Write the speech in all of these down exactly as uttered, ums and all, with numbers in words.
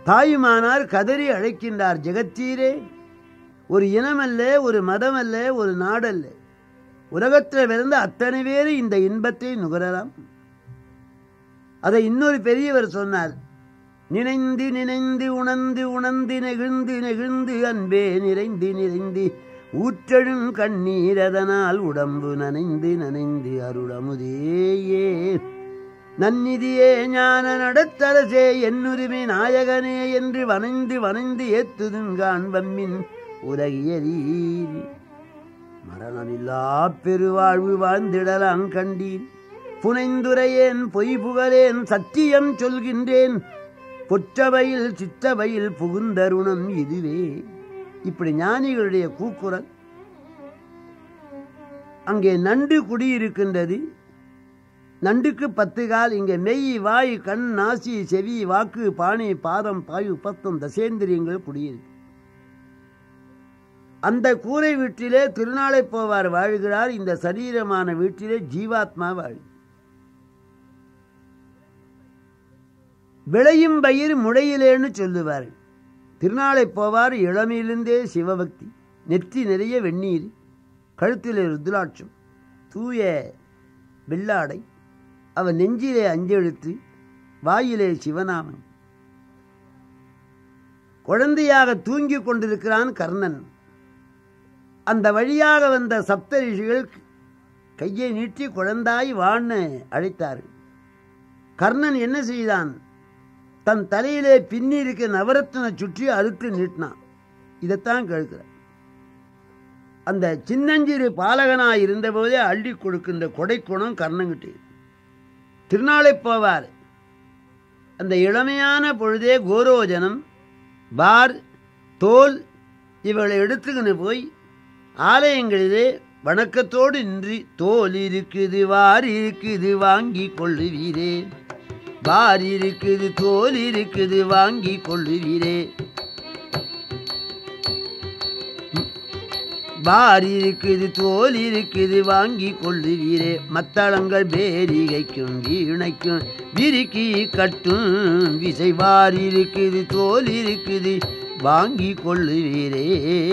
தாயுமானார் கதறி அழைக்கின்றார், ஜெகத்தீரே, ஒரு இனமல்ல, ஒரு மதமல்ல, ஒரு நாடல்ல, உலகத்தில் பிறந்த அத்தனை பேர் இந்த இன்பத்தை நுகரலாம். அதை இன்னொரு பெரியவர் சொன்னார், நினைந்து நினைந்து உணர்ந்து உணர்ந்து நெகிழ்ந்து நெகிழ்ந்து அன்பே நிறைந்து நிறைந்து ஊற்றழும் கண்ணீர் அதனால் உடம்பு நனைந்து நனைந்து அருளமுதேயே நன்னிதியே ஞான நடத்தரசே என்னுரிமை நாயகனே என்று வனைந்து வனைந்து ஏத்துதுங்கான் வம்மின் உலகியரீர் மரணமில்லா பெருவாழ்வு வாழ்ந்திடலாம் கண்டீர். புனைந்துரையேன் பொய் புகழேன் சத்தியம் சொல்கின்றேன் பொற்றவையில் சித்தவையில் புகுந்தருணம் இதுவே. இப்படி ஞானிகளுடைய கூக்குரல். அங்கே நண்டு குடியிருக்கின்றது. நண்டுக்கு பத்து கால். இங்கே மெய் வாய் கண் நாசி செவி வாக்கு பானை பாதம் பாயு பத்தம் தசேந்திரியங்கள் குடியிருக்கு. அந்த கூரை வீட்டிலே திருநாளை போவார் வாழ்கிறார். இந்த சரீரமான வீட்டிலே ஜீவாத்மா வாழ். விளையும் பயிர் முளையிலேன்னு சொல்லுவார். திருநாளை போவார் இளமையிலிருந்தே சிவபக்தி, நெற்றி நிறைய வெந்நீர், கழுத்திலே ருத்ராட்சம், தூய வெள்ளாடை, அவன் நெஞ்சிலே அஞ்செழுத்து, வாயிலே சிவநாமம். குழந்தையாக தூங்கி கொண்டிருக்கிறான் கர்ணன். அந்த வழியாக வந்த சப்த ரிஷிகள் கையை நீட்டி குழந்தாய் வான்னு அழைத்தார்கள். கர்ணன் என்ன செய்தான்? தன் தலையிலே பின்னி இருக்க நவரத்தின சுற்றி அறுத்து நீட்டினான். இதைத்தான் கேட்கிறார். அந்த சின்னஞ்சிறு பாலகனாய் இருந்தபோதே அள்ளி கொடுக்கின்ற கொடைக்குணம் கர்ணங்கிட்டு. திருநாளை போவார் அந்த இளமையான பொழுதே கோரோஜனம் பார் தோல் இவளை எடுத்துக்கின்னு போய் ஆலயங்களிலே வணக்கத்தோடு நின்று, தோல் இருக்குது வார் இருக்குது வாங்கி கொள்ளுவீரே, வார் இருக்குது தோல் இருக்குது வாங்கி கொள்ளுவீரே, வார் இருக்குது தோல் இருக்குது வாங்கி கொள்ளுவீரே, மத்தளங்கள் பேரிகைக்கும் வீணைக்கும் விரிக்கி கட்டும் விசை, வார் இருக்குது தோல் இருக்குது வாங்கி கொள்ளுவீரே.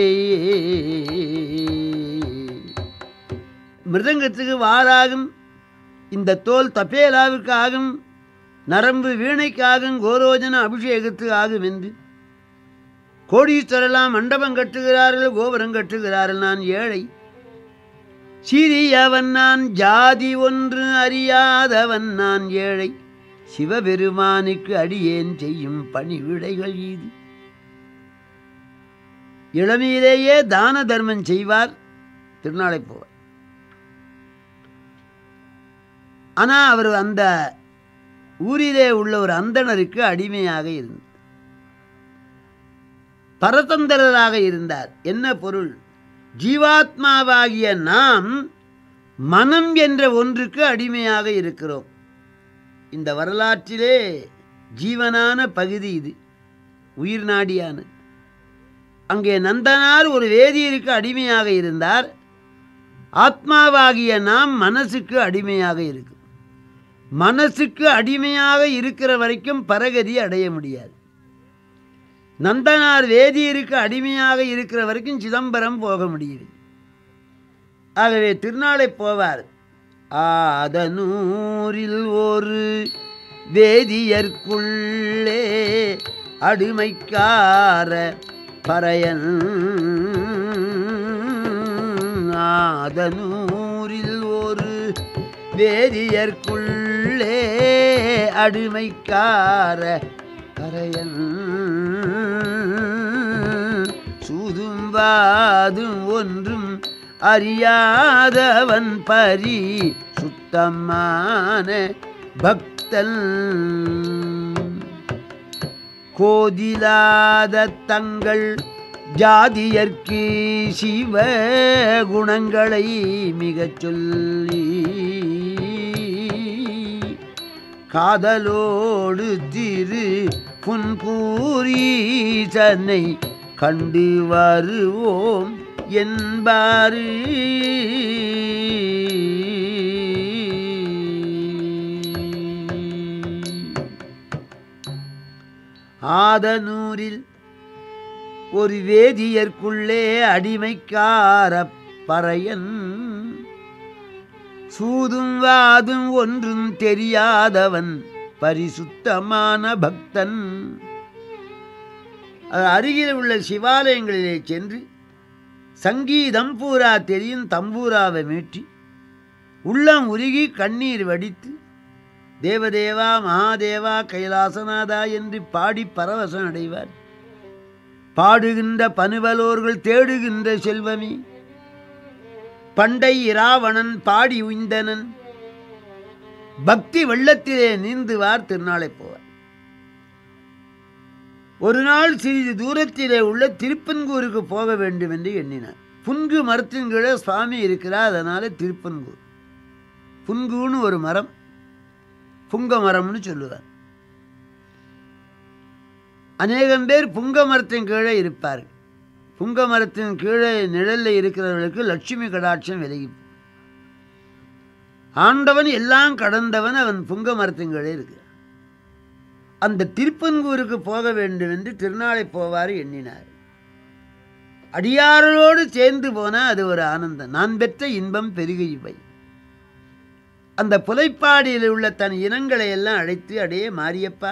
மிருதங்கத்துக்கு வாராகும், இந்த தோல் தப்பேலாவுக்கு ஆகும், நரம்பு வீணைக்காகும், கோரோஜன அபிஷேகத்துக்கு ஆகும் என்று கோடீஸ்வரெல்லாம் மண்டபம் கட்டுகிறார்கள், கோபுரம் கட்டுகிறார்கள். நான் ஏழை சிறியவன், நான் ஜாதி ஒன்று அறியாதவன், நான் ஏழை சிவபெருமானுக்கு அடியேன் செய்யும் பணிவிடைகள் இது. இளமையிலேயே தான தர்மம் செய்வார் திருநாளை போவார். ஆனால் அவர் அந்த ஊரிலே உள்ள ஒரு அந்தணருக்கு அடிமையாக இருந்தார், பரதந்திரராக இருந்தார். என்ன பொருள்? ஜீவாத்மாவாகிய நாம் மனம் என்ற ஒன்றுக்கு அடிமையாக இருக்கிறோம். இந்த வரலாற்றிலே ஜீவனான பகுதி இது, உயிர் நாடியானது. அங்கே நந்தனார் ஒரு வேதியருக்கு அடிமையாக இருந்தார். ஆத்மாவாகிய நாம் மனசுக்கு அடிமையாக இருக்கு. மனசுக்கு அடிமையாக இருக்கிற வரைக்கும் பரகதி அடைய முடியாது. நந்தனார் வேதியருக்கு அடிமையாக இருக்கிற வரைக்கும் சிதம்பரம் போக முடியுது. ஆகவே திருநாளை போவார். ஆதனூரில் ஒரு வேதியர்க்குள்ளே அடிமைக்கார பறையன், ஆதனூரில் ஒரு வேதியர்க்குள்ளே அடிமைக்கார பறையன், சூதும்பாதும் ஒன்றும் அறியாதவன் பரி சுத்தமான பக்தன், கோதிலாத தங்கள் ஜாதியர்க்கு சிவ குணங்களை மிகச் சொல்லி, காதலோடு திரு புன்கூரீசனை கண்டு வருவோம் என்பாரு. ஆதனூரில் ஒரு வேதியர்க்குள்ளே அடிமைக்கார பறையன் சூதும் வாதும் ஒன்றும் தெரியாதவன் பரிசுத்தமான பக்தன். அருகில் உள்ள சிவாலயங்களிலே சென்று சங்கீதம் பூரா தெரியும் தம்பூராவை மீட்டி உள்ளம் உருகி கண்ணீர் வடித்து தேவதேவா மகாதேவா கைலாசநாதா என்று பாடி பரவசம் அடைவார். பாடுகின்ற பனுவலோர்கள் தேடுகின்ற செல்வமே பண்டை இராவணன் பாடி உய்ந்தனன் பக்தி வெள்ளத்திலே நீந்துவார் திருநாளை போவார். ஒரு நாள் சிறிது தூரத்திலே உள்ள திருப்பன்கூருக்கு போக வேண்டும் என்று எண்ணினார். புன்கு மரத்தின் கீழே சுவாமி இருக்கிறார், அதனால திருப்பன்கூர். புன்குன்னு ஒரு மரம், புங்க மரம்னு சொல்லுவார். அநேகம் பேர் புங்க மரத்தின் கீழே இருப்பார்கள். புங்க மரத்தின் கீழே நிழலில் இருக்கிறவர்களுக்கு லட்சுமி கடாட்சம் விலகி. ஆண்டவன் எல்லாம் கடந்தவன், அவன் புங்க மரத்தின் கீழே இருக்கிறான். அந்த திருப்பன்கூருக்கு போக வேண்டும் என்று திருநாளை போவார் எண்ணினார். அடியாரோடு சேர்ந்து போனால் அது ஒரு ஆனந்தம். நான் பெற்ற இன்பம் பெருகை இவை. அந்த புலைப்பாடியில் உள்ள தன் இனங்களை எல்லாம் அழைத்து, அடையே மாரியப்பா,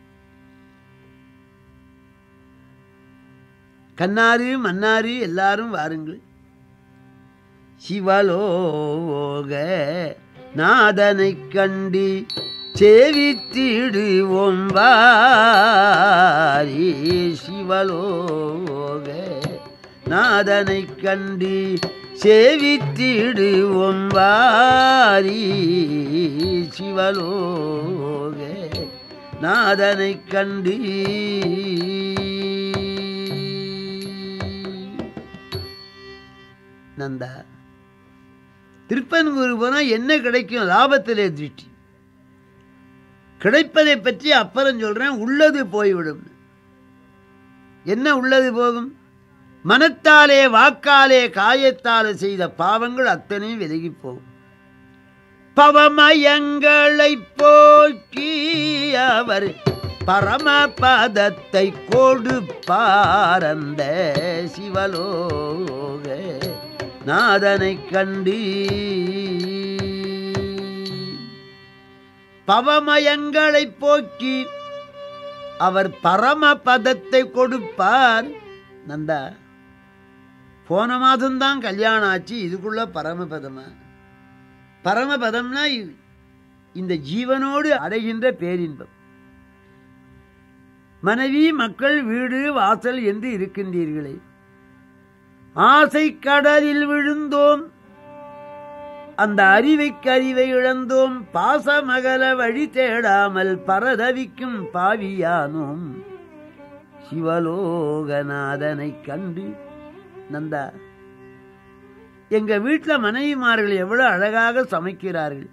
கண்ணாறு மன்னாறு எல்லாரும் வாருங்கள், சிவலோக நாதனை கண்டு சேவித்திடுவோம் வாரி. சிவலோக நாதனை கண்டு சேவித்திடுவோம் வாரி. சிவலோக நாதனை கண்டு நந்தா திருப்பன்கூர் போனால் என்ன கிடைக்கும்? லாபத்திலே திருஷ்டி. கிடைப்பதை பற்றி அப்புறம் சொல்றேன். உள்ளது போய்விடும். என்ன உள்ளது போகும்? மனத்தாலே வாக்காலே காயத்தாலே செய்த பாவங்கள் அத்தனையும் விலகி போகும். பவமயங்களை போக்கி அவர் பரமபதத்தை கொடுப்பார். அந்த சிவலோக நாதனை கண்டு பவமயங்களை போக்கி அவர் பரமபதத்தை கொடுப்பார். நந்தா, போன மாதம்தான் கல்யாணம் ஆச்சு, இதுக்குள்ள பரமபதமா? பரமபதம்னா இந்த ஜீவனோடு அடைகின்ற பேரின்பம். மனைவி மக்கள் வீடு வாசல் என்று இருக்கின்றீர்களே, ஆசை கடலில் விழுந்தோம், அந்த அறிவைக்கு அறிவை இழந்தோம், பாசமகல வழி தேடாமல் பரதவிக்கும் பாவியானோம். சிவலோகநாதனை கண்டு நந்தா, எங்க வீட்டில் மனைவிமார்கள் எவ்வளவு அழகாக சமைக்கிறார்கள்.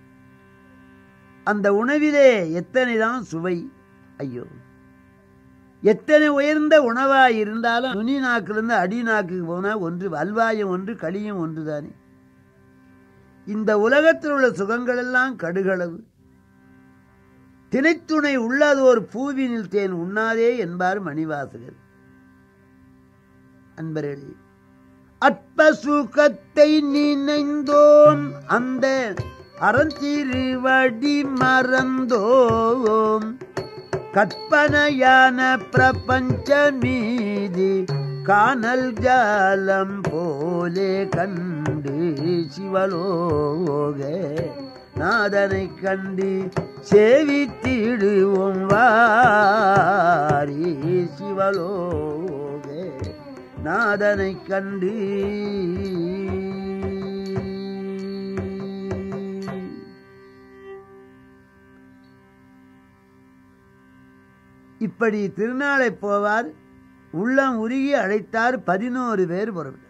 அந்த உணவிலே எத்தனை தான் சுவை! ஐயோ, எத்தனை உயர்ந்த உணவாய் இருந்தாலும் நுனி நாக்கிலிருந்து அடி நாக்குக்கு போனால் ஒன்று அல்வாயம் ஒன்று களியும் ஒன்று தானே. இந்த உலகத்தில் உள்ள சுகங்கள் எல்லாம் கடுகளவு. திணைத்துணை உள்ளதோர் பூவினில் தேன் உண்ணாதே என்பார் மணிவாசகர். அன்பர்களே, அற்ப சுகத்தை நினைந்தோம், அந்த அறந்திருவடி மறந்தோம், கற்பனையான பிரபஞ்ச மீது காணல் ஜாலம் போலே கண்டு. சிவலோக நாதனை கண்டு சேவித்திடுவோம் வாரி. சிவலோக நாதனை கண்டு இப்படி திருநாளை போவார். உள்ளம் உருகி அழைத்தார். பதினோரு பேர் புறப்பட்டார்.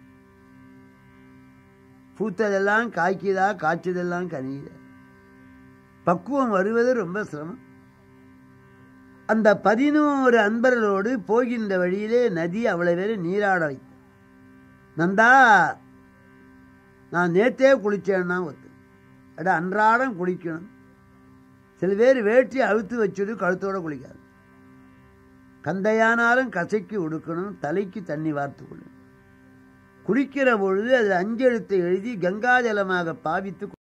பூத்ததெல்லாம் காய்க்குதா, காய்ச்சதெல்லாம் கனியுதா. பக்குவம் வருவது ரொம்ப சிரமம். அந்த பதினோரு அன்பர்களோடு போகின்ற வழியிலே நதி அவ்வளவு பேரை நீராட வைத்த. நந்தா, நான் நேற்றே குளிச்சேன்னா ஒத்து அட அன்றாடம் குளிக்கணும். சில பேர் வேட்டி அழுத்து வச்சுட்டு கழுத்தோட குளிக்காது. கந்தையானாலும் கசைக்கு உடுக்கணும், தலைக்கு தண்ணி வார்த்து கொள்ளணும். குளிக்கிற பொழுது அது அஞ்செழுத்தை எழுதி கங்காஜலமாக பாவித்து